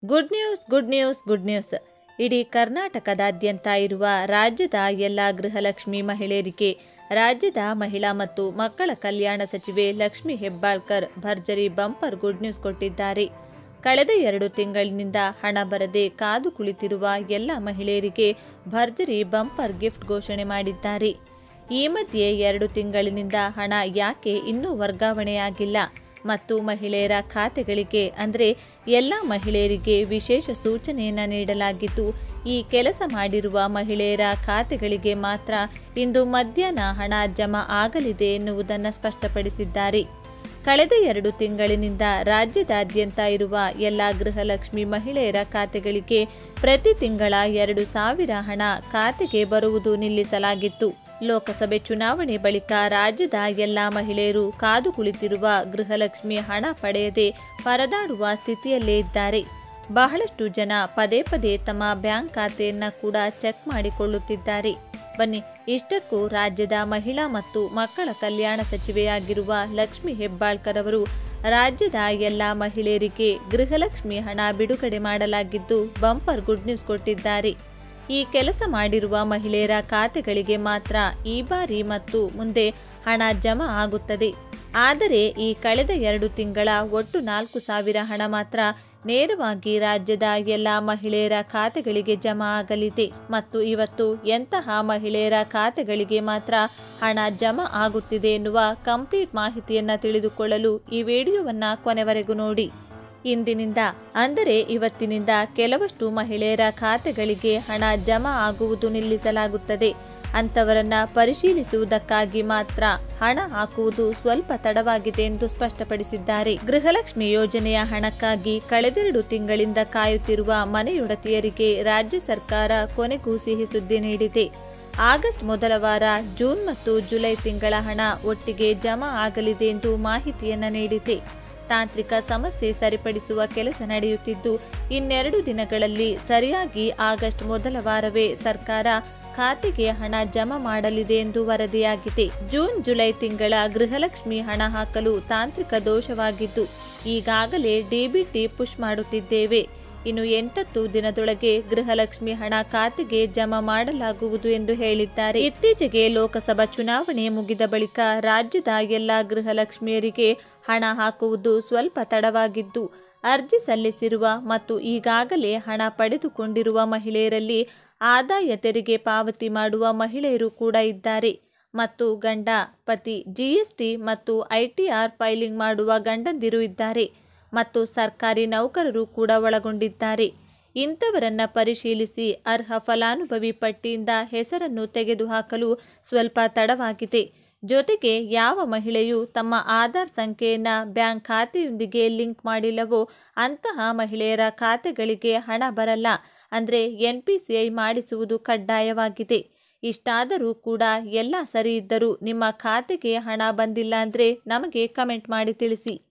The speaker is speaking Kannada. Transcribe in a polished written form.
Good news good news good news. ಇಡೀ ಕರ್ನಾಟಕದಾದ್ಯಂತ ಇರುವ ರಾಜ್ಯದ ಎಲ್ಲ ಗೃಹಲಕ್ಷ್ಮಿ ಮಹಿಳೆಯರಿಗೆ ರಾಜ್ಯದ ಮಹಿಳಾ ಮತ್ತು ಮಕ್ಕಳ ಕಲ್ಯಾಣ ಸಚಿವೆ ಲಕ್ಷ್ಮಿ ಹೆಬ್ಬಾಳ್ಕರ್ ಭರ್ಜರಿ ಬಂಪರ್ ಗುಡ್ ನ್ಯೂಸ್ ಕೊಟ್ಟಿದ್ದಾರೆ. ಕಳೆದ 2 ತಿಂಗಳಿನಿಂದ ಹಣ ಬರದೆ ಕಾದು ಕುಳಿತಿರುವ ಎಲ್ಲ ಮಹಿಳೆಯರಿಗೆ ಭರ್ಜರಿ ಬಂಪರ್ ಗಿಫ್ಟ್ ಘೋಷಣೆ ಮಾಡಿದ್ದಾರೆ. ಈ ಮಧ್ಯೆ 2 ತಿಂಗಳಿನಿಂದ ಹಣ ಯಾಕೆ ಇನ್ನೂ ವರ್ಗಾವಣೆಯಾಗಿಲ್ಲ ಮತ್ತು ಮಹಿಳೆಯರ ಖಾತೆಗಳಿಗೆ ಅಂದರೆ ಎಲ್ಲ ಮಹಿಳೆಯರಿಗೆ ವಿಶೇಷ ಸೂಚನೆಯನ್ನು ನೀಡಲಾಗಿದ್ದು, ಈ ಕೆಲಸ ಮಾಡಿರುವ ಮಹಿಳೆಯರ ಖಾತೆಗಳಿಗೆ ಮಾತ್ರ ಇಂದು ಮಧ್ಯಾಹ್ನ ಹಣ ಜಮಾ ಆಗಲಿದೆ ಎನ್ನುವುದನ್ನು ಸ್ಪಷ್ಟಪಡಿಸಿದ್ದಾರೆ. ಕಳೆದ 2 ತಿಂಗಳಿನಿಂದ ರಾಜ್ಯದಾದ್ಯಂತ ಇರುವ ಎಲ್ಲ ಗೃಹಲಕ್ಷ್ಮಿ ಮಹಿಳೆಯರ ಖಾತೆಗಳಿಗೆ ಪ್ರತಿ ತಿಂಗಳ 2,000 ಹಣ ಖಾತೆಗೆ ಬರುವುದು ನಿಲ್ಲಿಸಲಾಗಿತ್ತು. ಲೋಕಸಭೆ ಚುನಾವಣೆ ಬಳಿಕ ರಾಜ್ಯದ ಎಲ್ಲ ಮಹಿಳೆಯರು ಕಾದು ಕುಳಿತಿರುವ ಗೃಹಲಕ್ಷ್ಮಿ ಹಣ ಪಡೆಯದೆ ಪರದಾಡುವ ಸ್ಥಿತಿಯಲ್ಲೇ ಇದ್ದಾರೆ. ಬಹಳಷ್ಟು ಜನ ಪದೇ ಪದೇ ತಮ್ಮ ಬ್ಯಾಂಕ್ ಖಾತೆಯನ್ನು ಕೂಡ ಚೆಕ್ ಮಾಡಿಕೊಳ್ಳುತ್ತಿದ್ದಾರೆ. ಬನ್ನಿ, ಇಷ್ಟಕ್ಕೂ ರಾಜ್ಯದ ಮಹಿಳಾ ಮತ್ತು ಮಕ್ಕಳ ಕಲ್ಯಾಣ ಸಚಿವೆಯಾಗಿರುವ ಲಕ್ಷ್ಮಿ ಹೆಬ್ಬಾಳ್ಕರ್ ಅವರು ರಾಜ್ಯದ ಎಲ್ಲ ಮಹಿಳೆಯರಿಗೆ ಗೃಹಲಕ್ಷ್ಮಿ ಹಣ ಬಿಡುಗಡೆ ಮಾಡಲಾಗಿದ್ದು ಬಂಪರ್ ಗುಡ್ ನ್ಯೂಸ್ ಕೊಟ್ಟಿದ್ದಾರೆ. ಈ ಕೆಲಸ ಮಾಡಿರುವ ಮಹಿಳೆಯರ ಖಾತೆಗಳಿಗೆ ಮಾತ್ರ ಈ ಬಾರಿ ಮತ್ತು ಮುಂದೆ ಹಣ ಜಮಾ ಆಗುತ್ತದೆ. ಆದರೆ ಈ ಕಳೆದ 2 ತಿಂಗಳ ಒಟ್ಟು 4,000 ಹಣ ಮಾತ್ರ ನೇರವಾಗಿ ರಾಜ್ಯದ ಎಲ್ಲ ಮಹಿಳೆಯರ ಖಾತೆಗಳಿಗೆ ಜಮಾ ಆಗಲಿದೆ ಮತ್ತು ಇವತ್ತು ಎಂತಹ ಮಹಿಳೆಯರ ಖಾತೆಗಳಿಗೆ ಮಾತ್ರ ಹಣ ಜಮಾ ಆಗುತ್ತಿದೆ ಎನ್ನುವ ಕಂಪ್ಲೀಟ್ ಮಾಹಿತಿಯನ್ನು ತಿಳಿದುಕೊಳ್ಳಲು ಈ ವಿಡಿಯೋವನ್ನು ಕೊನೆವರೆಗೂ ನೋಡಿ. ಇಂದಿನಿಂದ ಅಂದರೆ ಇವತ್ತಿನಿಂದ ಕೆಲವಷ್ಟು ಮಹಿಳೆಯರ ಖಾತೆಗಳಿಗೆ ಹಣ ಜಮಾ ಆಗುವುದು ನಿಲ್ಲಿಸಲಾಗುತ್ತದೆ. ಅಂಥವರನ್ನ ಪರಿಶೀಲಿಸುವುದಕ್ಕಾಗಿ ಮಾತ್ರ ಹಣ ಹಾಕುವುದು ಸ್ವಲ್ಪ ತಡವಾಗಿದೆ ಎಂದು ಸ್ಪಷ್ಟಪಡಿಸಿದ್ದಾರೆ. ಗೃಹಲಕ್ಷ್ಮಿ ಯೋಜನೆಯ ಹಣಕ್ಕಾಗಿ ಕಳೆದ 2 ತಿಂಗಳಿಂದ ಕಾಯುತ್ತಿರುವ ಮನೆಯೊಡತಿಯರಿಗೆ ರಾಜ್ಯ ಸರ್ಕಾರ ಕೊನೆಗೂ ಸಿಹಿ ಸುದ್ದಿ ನೀಡಿದೆ. ಆಗಸ್ಟ್ ಮೊದಲ ವಾರ ಜೂನ್ ಮತ್ತು ಜುಲೈ ತಿಂಗಳ ಹಣ ಒಟ್ಟಿಗೆ ಜಮಾ ಆಗಲಿದೆ ಎಂದು ಮಾಹಿತಿಯನ್ನು ನೀಡಿದೆ. ತಾಂತ್ರಿಕ ಸಮಸ್ಯೆ ಸರಿಪಡಿಸುವ ಕೆಲಸ ನಡೆಯುತ್ತಿದ್ದು, ಇನ್ನೆರಡು ದಿನಗಳಲ್ಲಿ ಸರಿಯಾಗಿ ಆಗಸ್ಟ್ ಮೊದಲ ವಾರವೇ ಸರ್ಕಾರ ಖಾತೆಗೆ ಹಣ ಜಮಾ ಮಾಡಲಿದೆ ಎಂದು ವರದಿಯಾಗಿದೆ. ಜೂನ್ ಜುಲೈ ತಿಂಗಳ ಗೃಹಲಕ್ಷ್ಮಿ ಹಣ ಹಾಕಲು ತಾಂತ್ರಿಕ ದೋಷವಾಗಿದ್ದು, ಈಗಾಗಲೇ ಡಿಬಿಟಿ ಪುಷ್ ಮಾಡುತ್ತಿದ್ದೇವೆ. ಇನ್ನು 8 ದಿನದೊಳಗೆ ಗೃಹಲಕ್ಷ್ಮಿ ಹಣ ಖಾತೆಗೆ ಜಮಾ ಮಾಡಲಾಗುವುದು ಎಂದು ಹೇಳಿದ್ದಾರೆ. ಇತ್ತೀಚೆಗೆ ಲೋಕಸಭಾ ಚುನಾವಣೆ ಮುಗಿದ ಬಳಿಕ ರಾಜ್ಯದ ಎಲ್ಲ ಗೃಹಲಕ್ಷ್ಮಿಯರಿಗೆ ಹಣ ಹಾಕುವುದು ಸ್ವಲ್ಪ ತಡವಾಗಿದ್ದು, ಅರ್ಜಿ ಸಲ್ಲಿಸಿರುವ ಮತ್ತು ಈಗಾಗಲೇ ಹಣ ಪಡೆದುಕೊಂಡಿರುವ ಮಹಿಳೆಯರಲ್ಲಿ ಆದಾಯ ತೆರಿಗೆ ಪಾವತಿ ಮಾಡುವ ಮಹಿಳೆಯರು ಕೂಡ ಇದ್ದಾರೆ ಮತ್ತು ಗಂಡ ಪತಿ ಜಿಎಸ್ಟಿ ಮತ್ತು ಐಟಿಆರ್ ಫೈಲಿಂಗ್ ಮಾಡುವ ಗಂಡಂದಿರು ಇದ್ದಾರೆ ಮತ್ತು ಸರ್ಕಾರಿ ನೌಕರರು ಕೂಡ ಒಳಗೊಂಡಿದ್ದಾರೆ. ಇಂಥವರನ್ನ ಪರಿಶೀಲಿಸಿ ಅರ್ಹ ಫಲಾನುಭವಿ ಪಟ್ಟಿಯಿಂದ ಹೆಸರನ್ನು ತೆಗೆದುಹಾಕಲು ಸ್ವಲ್ಪ ತಡವಾಗಿದೆ. ಜೊತೆಗೆ ಯಾವ ಮಹಿಳೆಯು ತಮ್ಮ ಆಧಾರ್ ಸಂಖ್ಯೆಯನ್ನು ಬ್ಯಾಂಕ್ ಖಾತೆಯೊಂದಿಗೆ ಲಿಂಕ್ ಮಾಡಿಲ್ಲವೋ ಅಂತಹ ಮಹಿಳೆಯರ ಖಾತೆಗಳಿಗೆ ಹಣ ಬರಲ್ಲ. ಅಂದರೆ NPCI ಮಾಡಿಸುವುದು ಕಡ್ಡಾಯವಾಗಿದೆ. ಇಷ್ಟಾದರೂ ಕೂಡ ಎಲ್ಲ ಸರಿ ಇದ್ದರೂ ನಿಮ್ಮ ಖಾತೆಗೆ ಹಣ ಬಂದಿಲ್ಲ ಅಂದರೆ ನಮಗೆ ಕಮೆಂಟ್ ಮಾಡಿ ತಿಳಿಸಿ.